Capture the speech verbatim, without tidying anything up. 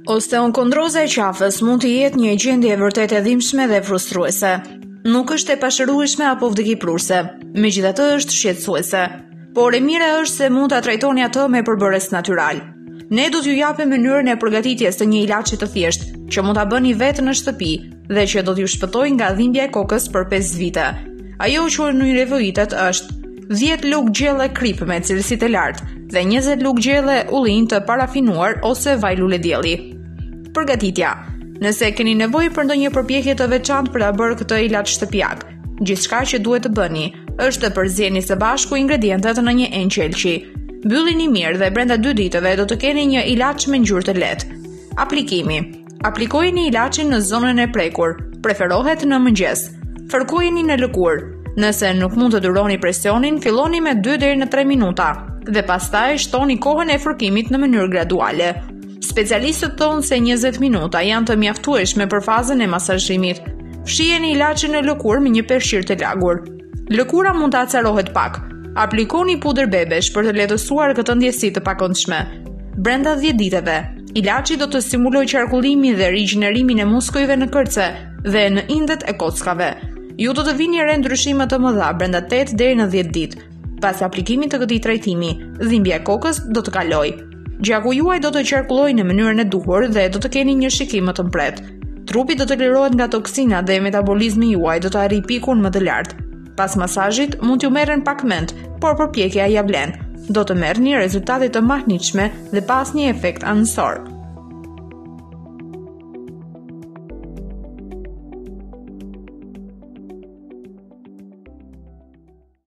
Osteokondroza e qafës mund të jetë një gjendje vërtet e dhimbshme dhe frustruese. Nuk është e pashërueshme apo vdekjeprurse, megjithatë është shqetësuese. Por e mira është se mund ta trajtoni atë me përbërës natyral. Ne do t'ju japim mënyrën e përgatitjes të një ilaçi të thjeshtë, që mund ta bëni vetë në shtëpi dhe që do t'ju shpëtojë nga dhimbja e kokës për pesë vite. Ajo që në nevojitet është dhjetë lugë gjelle krip me cilësitë e lartë dhe njëzet lugë gjelle ullin të parafinuar ose vaj lule dielli. Përgatitja. Nëse keni nevojë për ndonjë përpjekje të veçantë për ta bërë këtë ilaç shtëpiak, gjithçka që duhet të bëni është të përzieni së bashku ingredientet në një enqelçi. Mbyllini mirë dhe brenda dy ditëve do të keni një ilaç me ngjyrë të lehtë. Aplikimi. Aplikojeni ilaçin në zonën e prekur, preferohet në mëngjes. Fërkojeni në lëkurë. Nëse nuk mund të duroni presionin, filloni me dy deri në tre minuta dhe pastaj shtoni kohën e fërkimit në mënyrë graduale. Specialistët thonë se njëzet minuta janë të mjaftueshme për fazën e masazhimit. Fshiheni ilaçin në lëkurë me një peshqir të lagur. Lëkura mund të acarohet pak. Aplikoni pudër bebesh për të lehtësuar këtë ndjesi të pakëndshme. Brenda dhjetë ditëve, ilaçi do të stimulojë qarkullimin dhe rigjenerimin e muskujve në kërce dhe në indet e kockave. Ju do të vini re ndryshime të mëdha brenda tetë deri në dhjetë ditë. Pas aplikimit të këtij trajtimi, dhimbja e kokës do të kalojë. Gjaku juaj do të qarkullojë në mënyrën e duhur dhe do të keni një shikim më të mbret. Trupi do të lirohet nga toksinat dhe metabolizmi juaj do të arrijë pikun më të lartë. Pas masazhit mund t'ju merren pak mend, por përpjekja ja vlen. Do të merrni rezultate të mahnitshme dhe pas një efekt anësor.